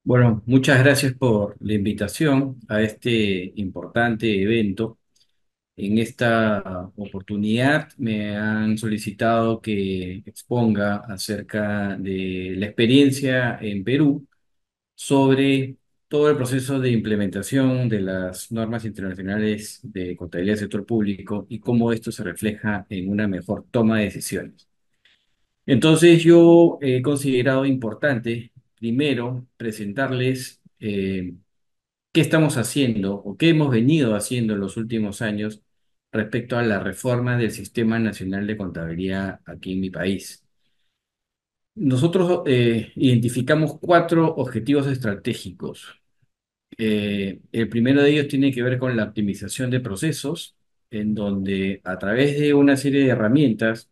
Bueno, muchas gracias por la invitación a este importante evento. En esta oportunidad me han solicitado que exponga acerca de la experiencia en Perú sobre todo el proceso de implementación de las normas internacionales de contabilidad del sector público y cómo esto se refleja en una mejor toma de decisiones. Entonces yo he considerado importante primero presentarles qué estamos haciendo o qué hemos venido haciendo en los últimos años respecto a la reforma del Sistema Nacional de Contabilidad aquí en mi país. Nosotros identificamos cuatro objetivos estratégicos. El primero de ellos tiene que ver con la optimización de procesos, en donde a través de una serie de herramientas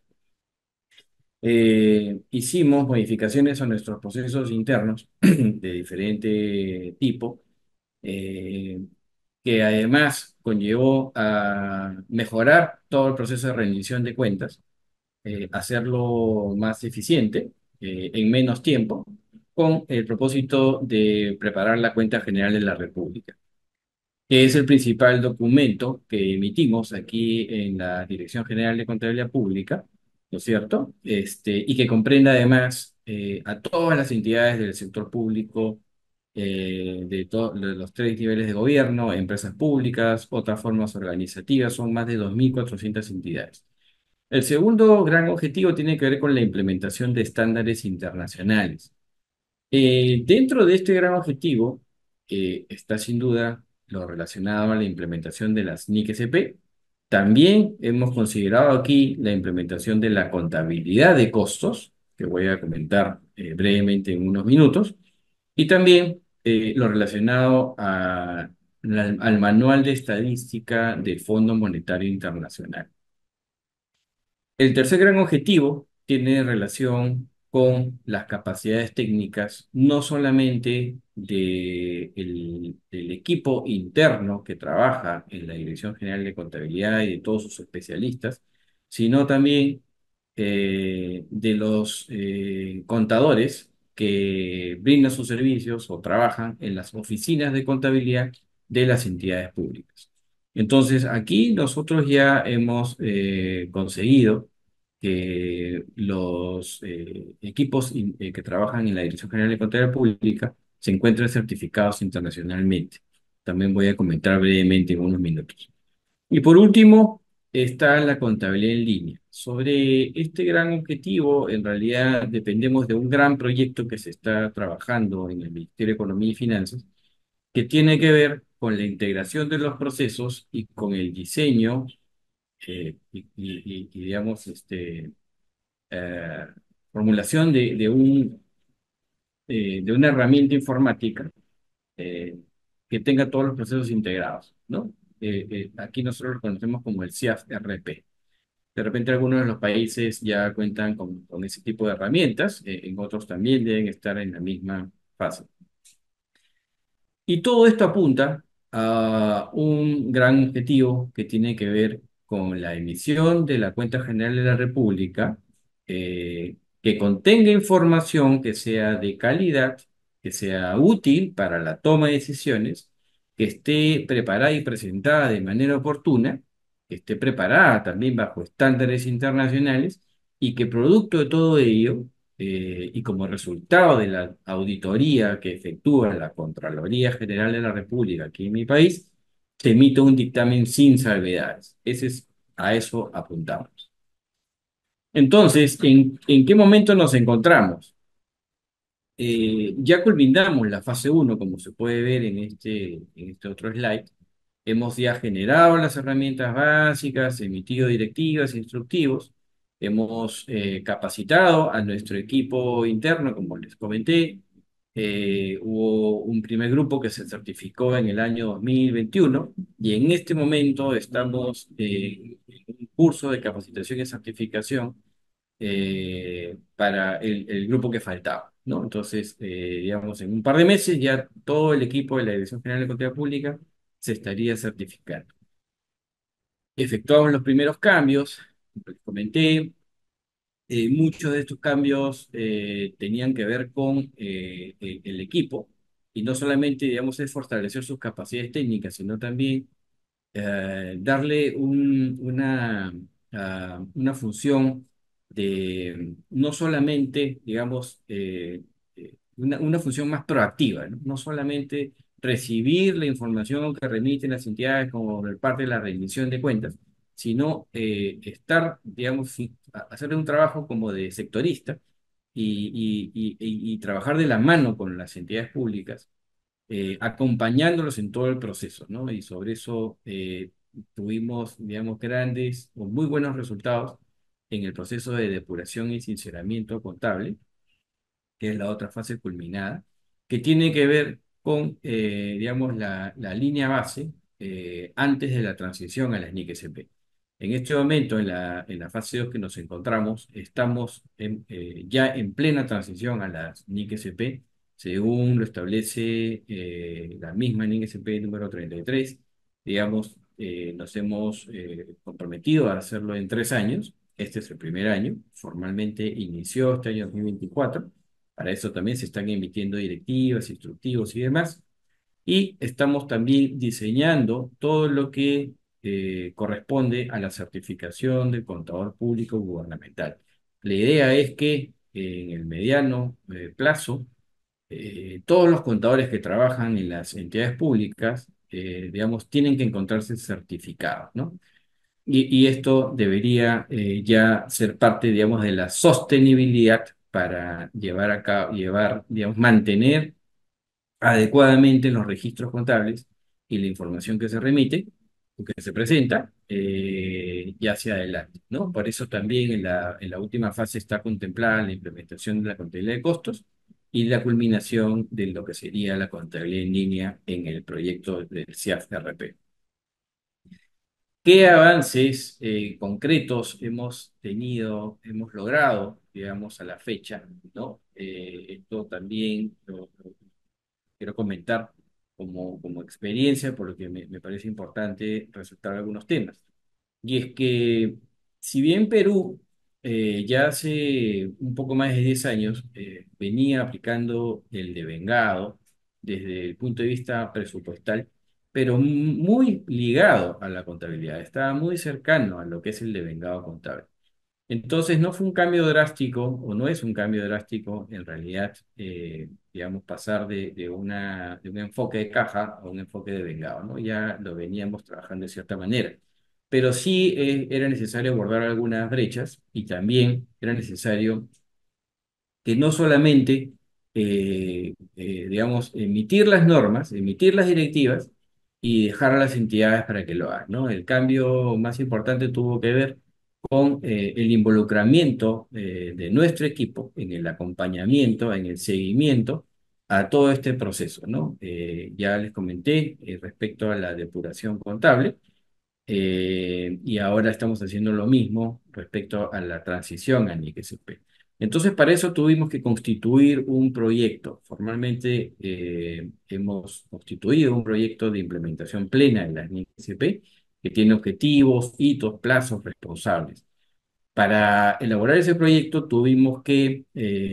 hicimos modificaciones a nuestros procesos internos de diferente tipo, eh, que además conllevó a mejorar todo el proceso de rendición de cuentas, hacerlo más eficiente, en menos tiempo, con el propósito de preparar la cuenta general de la República, que es el principal documento que emitimos aquí en la Dirección General de Contabilidad Pública, ¿no es cierto? Y que comprende además a todas las entidades del sector público, de los tres niveles de gobierno, empresas públicas, otras formas organizativas, son más de 2.400 entidades. El segundo gran objetivo tiene que ver con la implementación de estándares internacionales. Dentro de este gran objetivo está sin duda lo relacionado a la implementación de las NIC-SP. También hemos considerado aquí la implementación de la contabilidad de costos, que voy a comentar brevemente en unos minutos, y también lo relacionado al Manual de Estadística del Fondo Monetario Internacional. El tercer gran objetivo tiene relación con las capacidades técnicas, no solamente del equipo interno que trabaja en la Dirección General de Contabilidad y de todos sus especialistas, sino también de los contadores que brindan sus servicios o trabajan en las oficinas de contabilidad de las entidades públicas. Entonces, aquí nosotros ya hemos conseguido que los que trabajan en la Dirección General de Contabilidad Pública se encuentren certificados internacionalmente. También voy a comentar brevemente en unos minutos. Y por último, está la contabilidad en línea. Sobre este gran objetivo, en realidad dependemos de un gran proyecto que se está trabajando en el Ministerio de Economía y Finanzas, que tiene que ver con la integración de los procesos y con el diseño digamos, eh, formulación de una herramienta informática eh, que tenga todos los procesos integrados, ¿no? Aquí nosotros lo conocemos como el CIAF-RP. De repente algunos de los países ya cuentan con ese tipo de herramientas, en otros también deben estar en la misma fase. Y todo esto apunta a un gran objetivo que tiene que ver con la emisión de la Cuenta General de la República, que contenga información que sea de calidad, que sea útil para la toma de decisiones, que esté preparada y presentada de manera oportuna, que esté preparada también bajo estándares internacionales y que producto de todo ello y como resultado de la auditoría que efectúa la Contraloría General de la República aquí en mi país, se emite un dictamen sin salvedades. A eso apuntamos. Entonces, ¿en qué momento nos encontramos? Ya culminamos la fase uno, como se puede ver en este otro slide. Hemos ya generado las herramientas básicas, emitido directivas, instructivos. Hemos capacitado a nuestro equipo interno, como les comenté. Hubo un primer grupo que se certificó en el año 2021 y en este momento estamos en un curso de capacitación y certificación para el grupo que faltaba, ¿no? Entonces, digamos, en un par de meses ya todo el equipo de la Dirección General de Contabilidad Pública se estaría certificando. Efectuamos los primeros cambios, como les comenté. Muchos de estos cambios tenían que ver con el equipo. y no solamente, digamos, es fortalecer sus capacidades técnicas, sino también darle una función de no solamente, digamos, una función más proactiva, ¿no? No solamente recibir la información que remiten las entidades como de parte de la rendición de cuentas, sino estar, digamos, hacer un trabajo como de sectorista y trabajar de la mano con las entidades públicas, acompañándolos en todo el proceso, ¿no? Y sobre eso tuvimos, digamos, grandes o muy buenos resultados en el proceso de depuración y sinceramiento contable, que es la otra fase culminada, que tiene que ver con, digamos, la línea base antes de la transición a las NIC SP. En este momento, en la fase 2 que nos encontramos, estamos ya en plena transición a las NIC SP, según lo establece la misma NIC SP número 33. Digamos, nos hemos comprometido a hacerlo en 3 años. Este es el primer año, formalmente inició este año 2024. Para eso también se están emitiendo directivas, instructivos y demás. Y estamos también diseñando todo lo que corresponde a la certificación del contador público gubernamental. La idea es que en el mediano plazo, todos los contadores que trabajan en las entidades públicas, digamos, tienen que encontrarse certificados, ¿no? Y esto debería ya ser parte, digamos, de la sostenibilidad para llevar a cabo, digamos, mantener adecuadamente los registros contables y la información que se remite o que se presenta ya hacia adelante, ¿no? Por eso también en la última fase está contemplada la implementación de la contabilidad de costos y la culminación de lo que sería la contabilidad en línea en el proyecto del CIAF-RP. ¿Qué avances concretos hemos tenido, hemos logrado, digamos, a la fecha, ¿no? Esto también lo quiero comentar como experiencia, porque me parece importante resaltar algunos temas. Y es que, si bien Perú ya hace un poco más de 10 años venía aplicando el devengado desde el punto de vista presupuestal, pero muy ligado a la contabilidad, estaba muy cercano a lo que es el devengado contable. Entonces no fue un cambio drástico, o no es un cambio drástico en realidad, digamos, pasar de un enfoque de caja a un enfoque de vengado, ¿no? Ya lo veníamos trabajando de cierta manera. Pero sí era necesario abordar algunas brechas y también era necesario que no solamente, digamos, emitir las normas, emitir las directivas y dejar a las entidades para que lo hagan, ¿no? El cambio más importante tuvo que ver con el involucramiento de nuestro equipo en el acompañamiento, en el seguimiento a todo este proceso, ¿no? Ya les comenté respecto a la depuración contable. Y ahora estamos haciendo lo mismo respecto a la transición a NIC-SP. Entonces, para eso tuvimos que constituir un proyecto. Formalmente hemos constituido un proyecto de implementación plena de las NIC-SP que tiene objetivos, hitos, plazos, responsables. Para elaborar ese proyecto tuvimos que,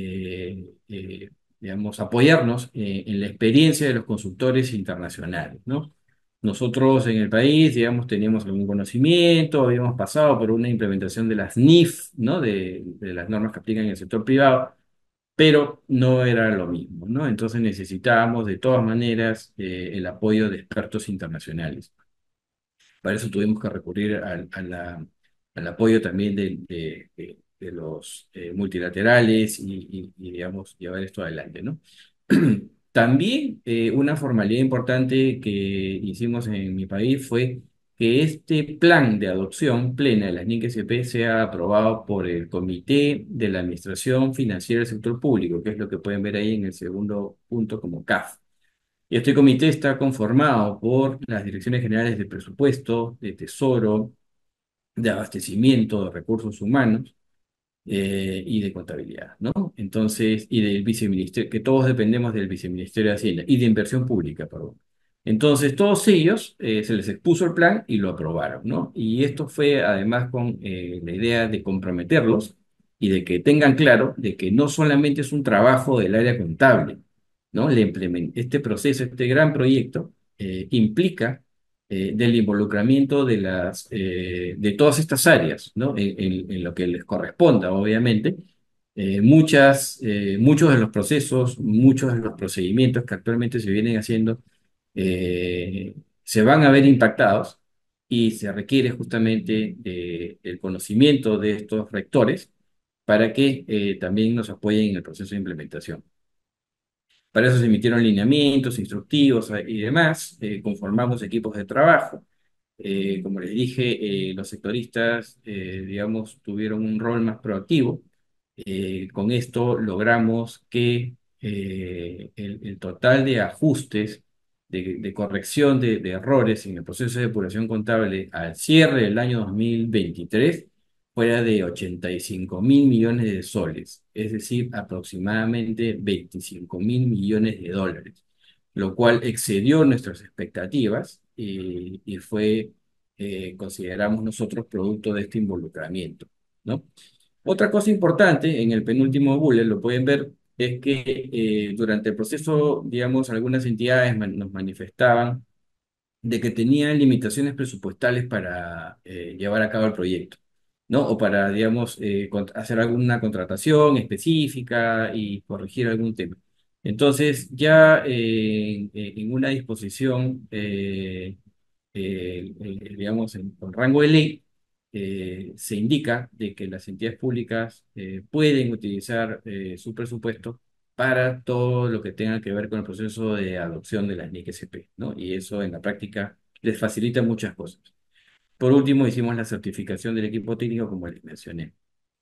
digamos, apoyarnos en la experiencia de los consultores internacionales, ¿no? Nosotros en el país, digamos, teníamos algún conocimiento, habíamos pasado por una implementación de las NIF, ¿no? De las normas que aplican en el sector privado, pero no era lo mismo, ¿no? Entonces necesitábamos de todas maneras el apoyo de expertos internacionales. Para eso tuvimos que recurrir al apoyo también de los multilaterales digamos, llevar esto adelante, ¿no? También una formalidad importante que hicimos en mi país fue que este plan de adopción plena de las NIC-SP sea aprobado por el Comité de la Administración Financiera del Sector Público, que es lo que pueden ver ahí en el segundo punto como CAF. Y este comité está conformado por las direcciones generales de presupuesto, de tesoro, de abastecimiento de recursos humanos y de contabilidad, ¿no? Entonces, y del viceministerio, que todos dependemos del viceministerio de Hacienda y de inversión pública, perdón. Entonces, todos ellos se les expuso el plan y lo aprobaron, ¿no? Y esto fue además con la idea de comprometerlos y de que tengan claro de que no solamente es un trabajo del área contable, ¿no? Este proceso, este gran proyecto, implica del involucramiento de todas estas áreas, ¿no? En lo que les corresponda, obviamente. Muchos de los procesos, muchos de los procedimientos que actualmente se vienen haciendo eh, se van a ver impactados y se requiere justamente el conocimiento de estos rectores para que también nos apoyen en el proceso de implementación. Para eso se emitieron lineamientos, instructivos y demás. Conformamos equipos de trabajo. Como les dije, los sectoristas, digamos, tuvieron un rol más proactivo. Con esto logramos que el total de ajustes, de corrección de errores en el proceso de depuración contable al cierre del año 2023 fuera de 85.000 millones de soles, es decir, aproximadamente 25.000 millones de dólares, lo cual excedió nuestras expectativas y fue, consideramos nosotros, producto de este involucramiento, ¿no? Otra cosa importante en el penúltimo bullet, lo pueden ver, es que durante el proceso, digamos, algunas entidades nos manifestaban de que tenían limitaciones presupuestales para llevar a cabo el proyecto, ¿no? O para, digamos, hacer alguna contratación específica y corregir algún tema. Entonces, ya en una disposición, digamos, con rango de ley, se indica de que las entidades públicas pueden utilizar su presupuesto para todo lo que tenga que ver con el proceso de adopción de las NIC SP, ¿no? Y eso en la práctica les facilita muchas cosas. Por último, hicimos la certificación del equipo técnico, como les mencioné.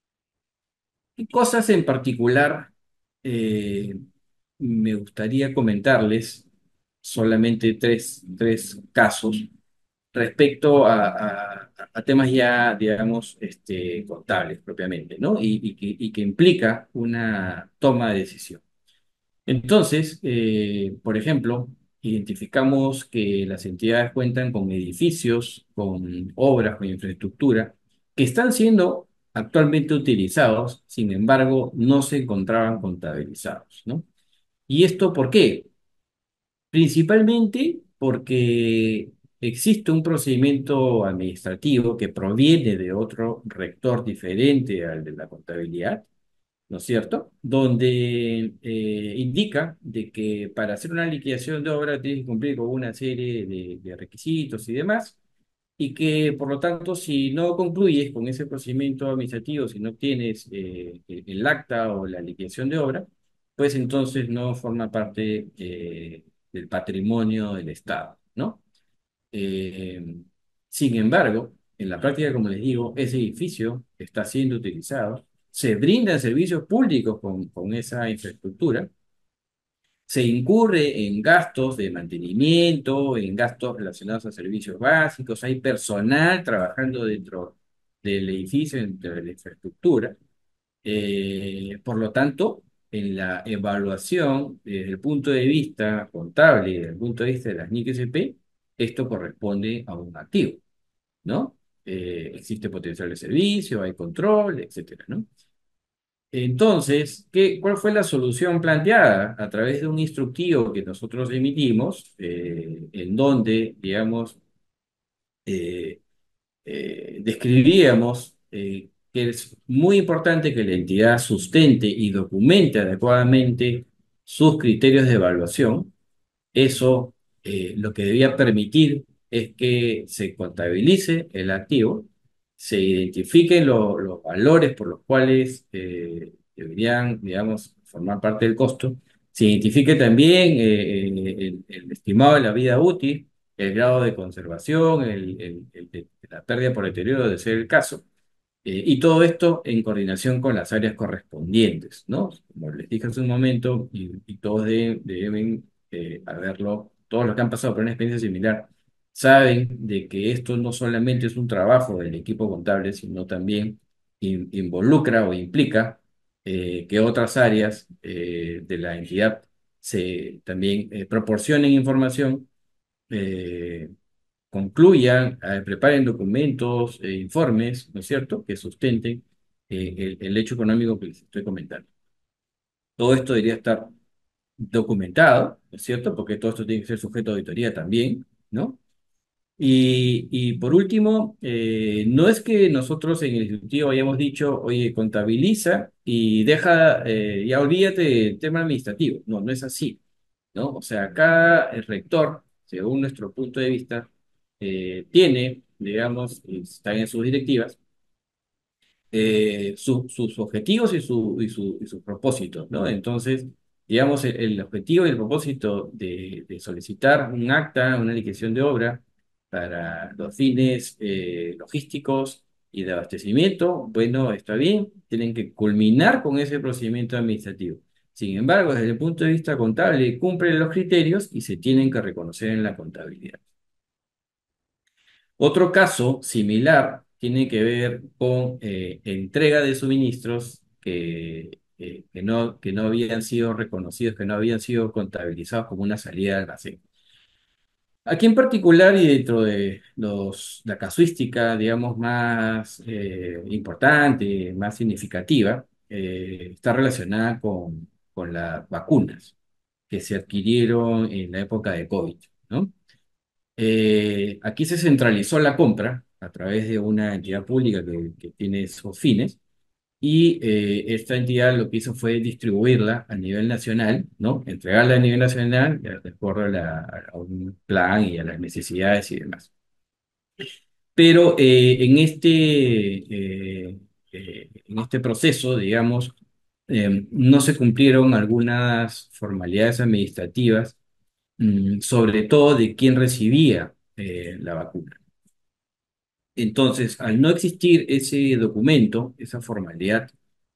¿Qué cosas en particular eh, me gustaría comentarles? Solamente tres casos respecto a temas ya, digamos, contables propiamente, ¿no? Y que implica una toma de decisión. Entonces, por ejemplo, identificamos que las entidades cuentan con edificios, con obras, con infraestructura, que están siendo actualmente utilizados, sin embargo, no se encontraban contabilizados, ¿no? ¿Y esto por qué? Principalmente porque existe un procedimiento administrativo que proviene de otro rector diferente al de la contabilidad, ¿no es cierto? Donde indica de que para hacer una liquidación de obra tienes que cumplir con una serie de requisitos y demás, y que por lo tanto si no concluyes con ese procedimiento administrativo, si no tienes el acta o la liquidación de obra, pues entonces no forma parte del patrimonio del Estado, ¿no? Eh, Sin embargo, en la práctica, como les digo, ese edificio está siendo utilizado, se brindan servicios públicos con esa infraestructura, se incurre en gastos de mantenimiento, en gastos relacionados a servicios básicos, hay personal trabajando dentro del edificio, dentro de la infraestructura. Por lo tanto, en la evaluación desde el punto de vista contable y desde el punto de vista de las NIC SP, esto corresponde a un activo, ¿no? Existe potencial de servicio, hay control, etcétera, ¿no? Entonces, ¿cuál fue la solución planteada? A través de un instructivo que nosotros emitimos, en donde, digamos, eh, describíamos que es muy importante que la entidad sustente y documente adecuadamente sus criterios de evaluación. Eso lo que debía permitir es que se contabilice el activo, se identifiquen los valores por los cuales deberían, digamos, formar parte del costo, se identifique también el estimado de la vida útil, el grado de conservación, la pérdida por deterioro de ser el caso, y todo esto en coordinación con las áreas correspondientes, ¿no? Como les dije hace un momento, y todos deben haberlo, todos los que han pasado por una experiencia similar, saben de que esto no solamente es un trabajo del equipo contable, sino también involucra o implica que otras áreas de la entidad también proporcionen información, eh, concluyan, preparen documentos, informes, ¿no es cierto?, que sustenten el hecho económico que les estoy comentando. Todo esto debería estar documentado, ¿no es cierto? Porque todo esto tiene que ser sujeto a auditoría también, ¿no? Y por último, no es que nosotros en el Ejecutivo hayamos dicho, oye, contabiliza y deja, ya olvídate del tema administrativo. No, no es así, ¿no? O sea, cada rector, según nuestro punto de vista, tiene, digamos, y está en sus directivas, sus objetivos y sus propósitos, ¿no? Entonces, digamos, el objetivo y el propósito de solicitar un acta, una liquidación de obra para los fines logísticos y de abastecimiento, bueno, está bien, tienen que culminar con ese procedimiento administrativo. Sin embargo, desde el punto de vista contable, cumplen los criterios y se tienen que reconocer en la contabilidad. Otro caso similar tiene que ver con entrega de suministros que no habían sido reconocidos, que no habían sido contabilizados como una salida de almacén. Aquí en particular y dentro de la casuística, digamos, más importante, más significativa, está relacionada con las vacunas que se adquirieron en la época de COVID, ¿no? Aquí se centralizó la compra a través de una entidad pública que tiene esos fines y esta entidad lo que hizo fue distribuirla a nivel nacional, ¿no? Entregarla a nivel nacional de acuerdo a un plan y a las necesidades y demás. Pero en este proceso, digamos, no se cumplieron algunas formalidades administrativas, sobre todo de quién recibía la vacuna. Entonces, al no existir ese documento, esa formalidad,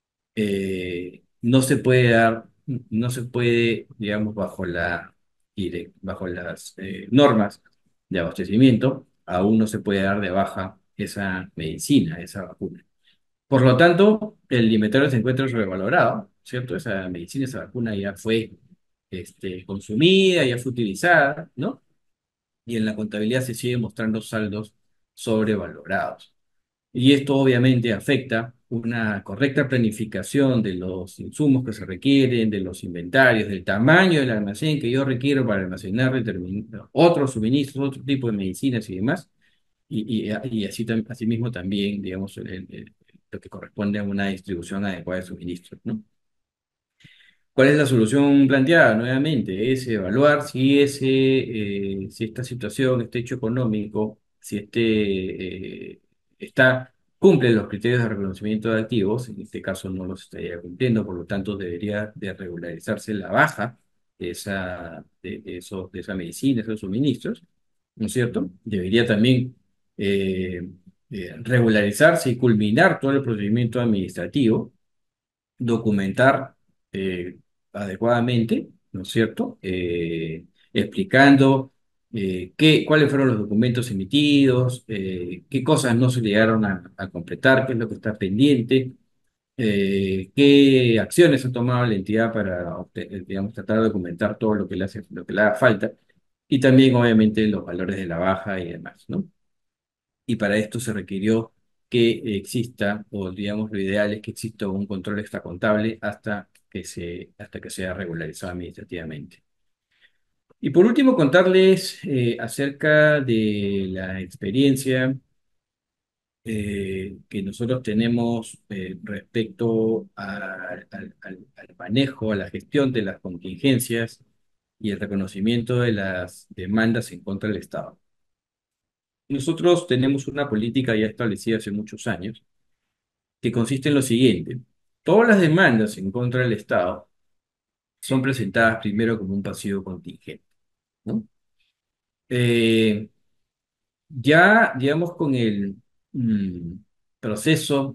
no se puede, digamos, bajo las normas de abastecimiento, aún no se puede dar de baja esa medicina, esa vacuna. Por lo tanto, el inventario se encuentra sobrevalorado, ¿cierto? Esa medicina, esa vacuna ya fue consumida, ya fue utilizada, ¿no? Y en la contabilidad se siguen mostrando saldos sobrevalorados. Y esto obviamente afecta una correcta planificación de los insumos que se requieren, de los inventarios, del tamaño del almacén que yo requiero para almacenar otros suministros, otro tipo de medicinas y demás. Y así, asimismo también, digamos, lo que corresponde a una distribución adecuada de suministros, ¿no? ¿Cuál es la solución planteada? Nuevamente, es evaluar si esta situación, este hecho económico, si cumple los criterios de reconocimiento de activos, en este caso no los estaría cumpliendo, por lo tanto debería de regularizarse la baja de esa medicina, esos suministros, ¿no es cierto? Debería también eh, regularizarse y culminar todo el procedimiento administrativo, documentar eh, adecuadamente, ¿no es cierto? Explicando cuáles fueron los documentos emitidos, qué cosas no se llegaron a completar, qué es lo que está pendiente, qué acciones ha tomado la entidad para, digamos, tratar de documentar todo lo que le haga falta, y también, obviamente, los valores de la baja y demás, ¿no? Y para esto se requirió que exista, o digamos lo ideal es que exista un control extracontable hasta que sea regularizado administrativamente. Y por último, contarles acerca de la experiencia que nosotros tenemos respecto al manejo, a la gestión de las contingencias y el reconocimiento de las demandas en contra del Estado. Nosotros tenemos una política ya establecida hace muchos años que consiste en lo siguiente. Todas las demandas en contra del Estado son presentadas primero como un pasivo contingente, ¿no? Eh, ya, digamos, con el mm, proceso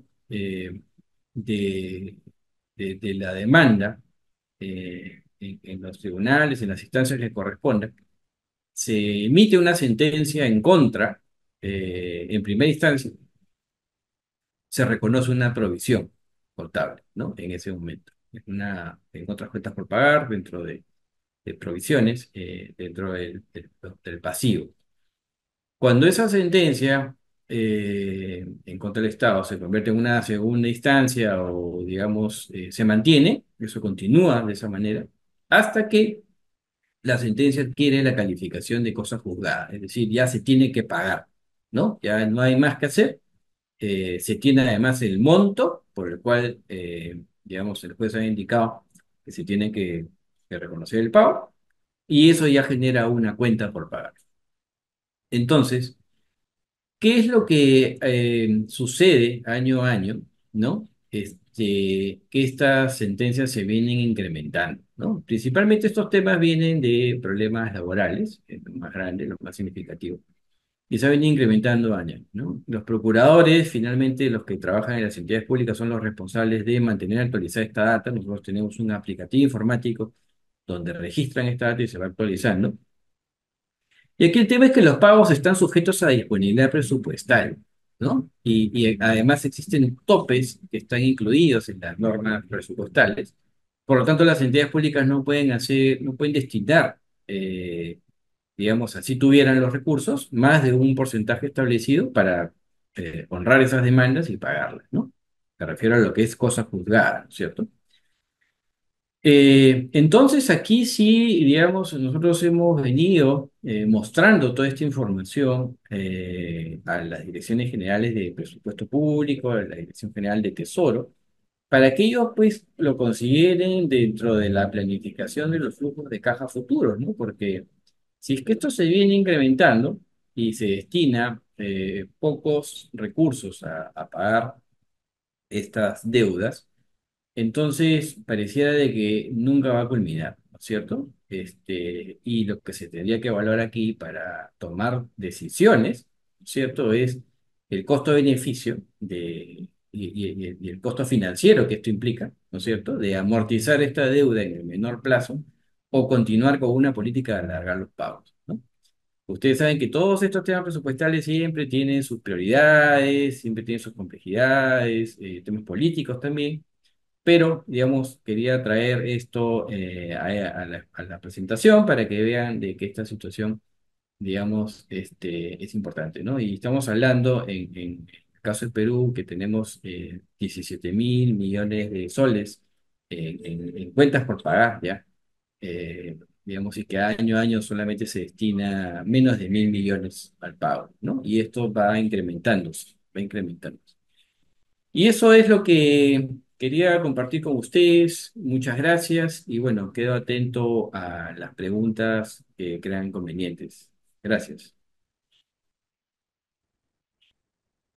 de, de la demanda en los tribunales, en las instancias que correspondan, se emite una sentencia en contra, en primera instancia, se reconoce una provisión contable, ¿no? En ese momento. En otras cuentas por pagar, dentro de provisiones, dentro del pasivo. Cuando esa sentencia en contra del Estado se convierte en una segunda instancia o, digamos, se mantiene, eso continúa de esa manera, hasta que la sentencia adquiere la calificación de cosa juzgada, es decir, ya se tiene que pagar, ¿no? Ya no hay más que hacer. Se tiene además el monto por el cual, digamos, el juez ha indicado que se tiene que reconocer el pago, y eso ya genera una cuenta por pagar. Entonces, ¿qué es lo que sucede año a año, ¿no? Que estas sentencias se vienen incrementando, ¿no? Principalmente estos temas vienen de problemas laborales, los más grandes, los más significativos, y se ven incrementando años, ¿no? Los procuradores, finalmente, los que trabajan en las entidades públicas son los responsables de mantener actualizada esta data. Nosotros tenemos un aplicativo informático donde registran esta data y se va actualizando. Y aquí el tema es que los pagos están sujetos a disponibilidad presupuestal, ¿no? Y además existen topes que están incluidos en las normas presupuestales. Por lo tanto, las entidades públicas no pueden destinar, eh, digamos, así tuvieran los recursos, más de un porcentaje establecido para honrar esas demandas y pagarlas, ¿no? Me refiero a lo que es cosa juzgada, ¿no es cierto? Entonces aquí sí, digamos, nosotros hemos venido mostrando toda esta información a las direcciones generales de presupuesto público, a la Dirección General de Tesoro, para que ellos pues lo consideren dentro de la planificación de los flujos de caja futuros, ¿no? Porque si es que esto se viene incrementando y se destina pocos recursos a pagar estas deudas, entonces, pareciera de que nunca va a culminar, ¿no es cierto? Y lo que se tendría que evaluar aquí para tomar decisiones, ¿no es cierto? Es el costo-beneficio y el costo financiero que esto implica, ¿no es cierto? De amortizar esta deuda en el menor plazo o continuar con una política de alargar los pagos, ¿no? Ustedes saben que todos estos temas presupuestales siempre tienen sus prioridades, siempre tienen sus complejidades, temas políticos también, pero, digamos, quería traer esto a la presentación para que vean de que esta situación, digamos, es importante, ¿no? Y estamos hablando en el caso del Perú que tenemos 17.000 millones de soles en cuentas por pagar, ¿ya? Digamos, y que año a año solamente se destina menos de 1.000 millones al pago, ¿no? Y esto va incrementándose, va incrementándose. Y eso es lo que quería compartir con ustedes. Muchas gracias y bueno, quedo atento a las preguntas que crean convenientes. Gracias.